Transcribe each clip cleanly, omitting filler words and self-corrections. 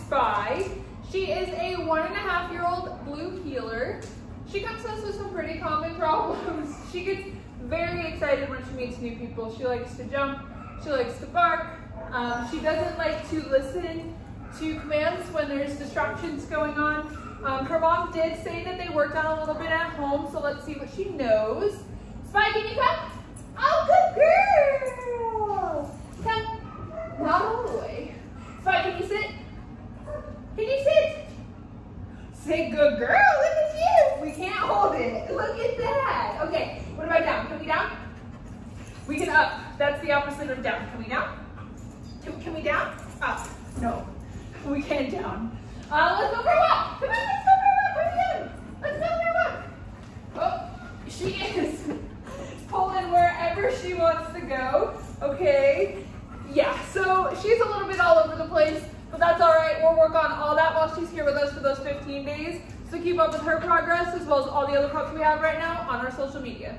Spy. She is a 1.5-year-old blue heeler. She comes to us with some pretty common problems. She gets very excited when she meets new people. She likes to jump, she likes to bark. She doesn't like to listen to commands when there's distractions going on. Her mom did say that they worked on a little bit at home, so let's see what she knows. Spy, can you come? Oh, good girl! Come. Not all the way. Spy, can you sit? Can you sit? Say, good girl, look at you. We can't hold it. Look at that. Okay, what about down? Can we down? We can up. That's the opposite of down. Can we down? Can we down? Up. No, we can't down. Let's go for a walk. Come on, let's go for a walk. Where are you going? Let's go for a walk. Oh, she is pulling wherever she wants to go. Okay. Yeah, so she's a little bit all over the place, but that's all right. We'll work on all that while she's here with us for those 15 days. So keep up with her progress as well as all the other pups we have right now on our social media.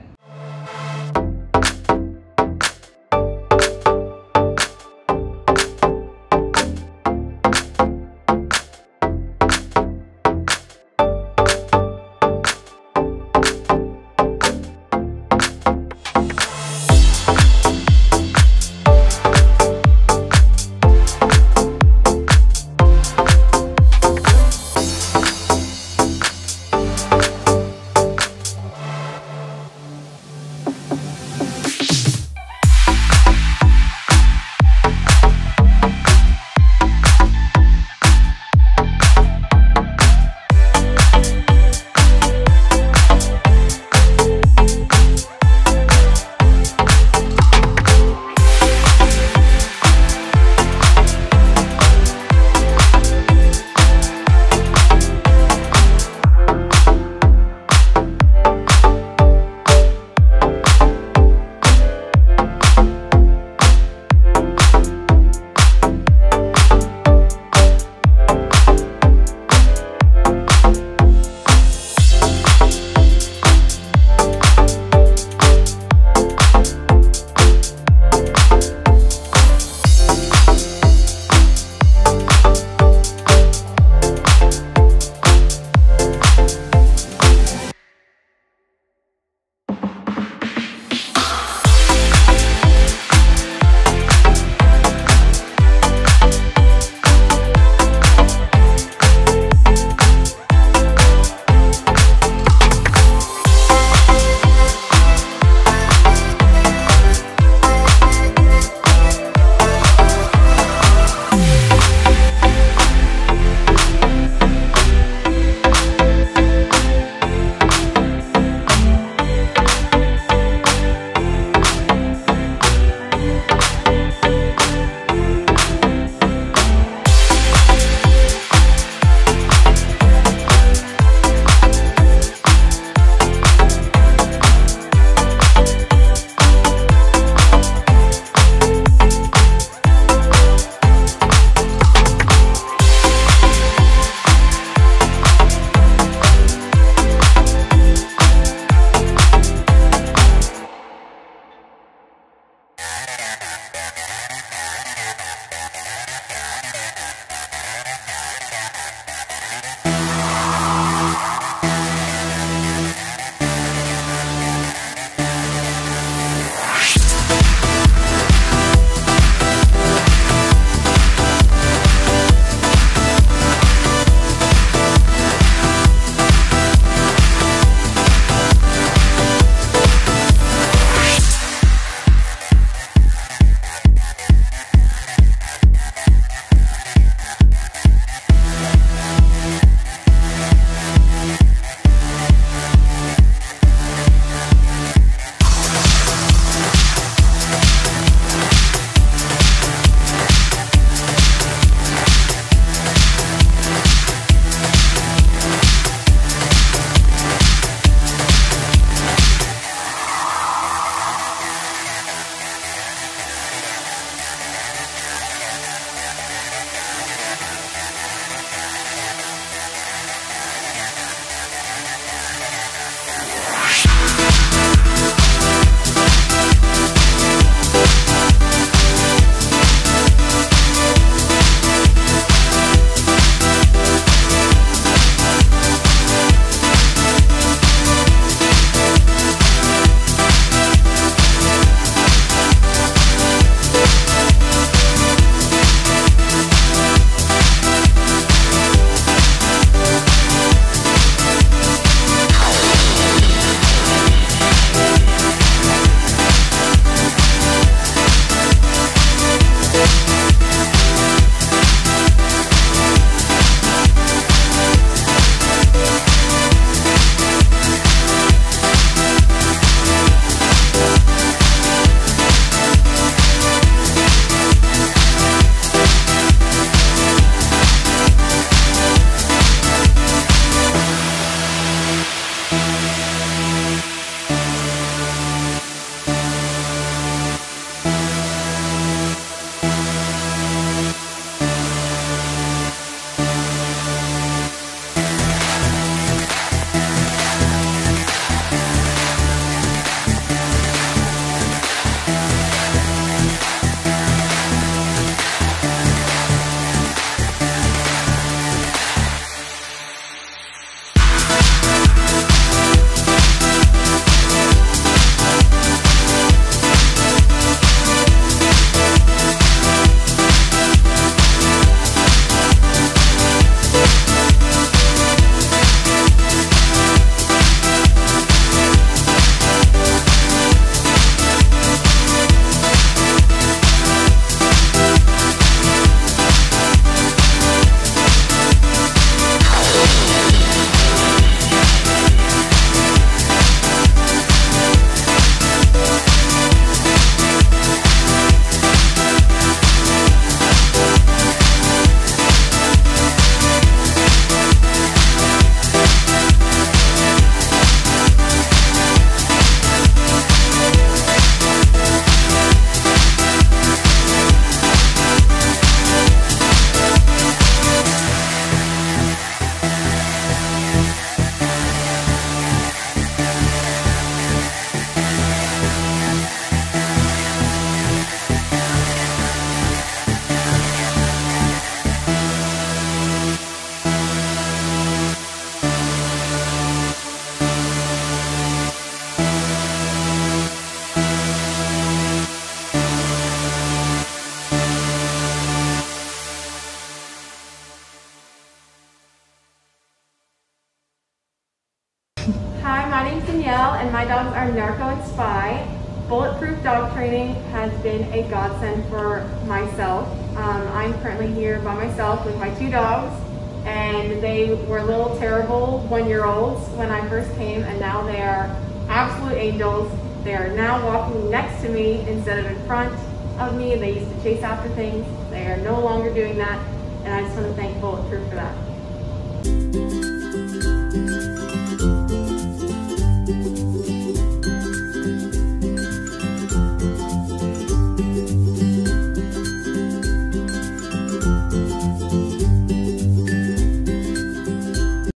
Hi, my name's Danielle, and my dogs are Narco and Spy. Bulletproof Dog Training has been a godsend for myself. I'm currently here by myself with my 2 dogs, and they were little terrible 1-year-olds when I first came, and now they are absolute angels. They are now walking next to me instead of in front of me. They used to chase after things. They are no longer doing that, and I just want to thank Bulletproof for that.